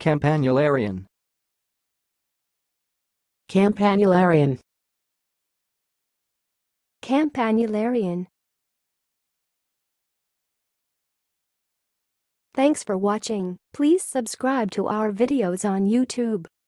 campanularian, campanularian, campanularian. Thanks for watching. Please subscribe to our videos on YouTube.